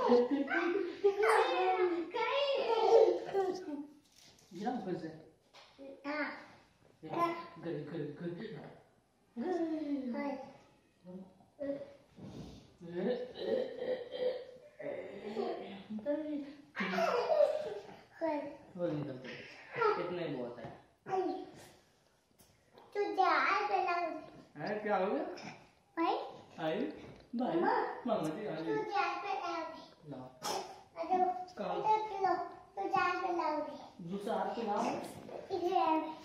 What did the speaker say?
गिरा ऊपर से। good good good कितने बहुत है। क्या हो गया भाई? आई भाई मामा जी आई दूसरा हाथ पे लाओ।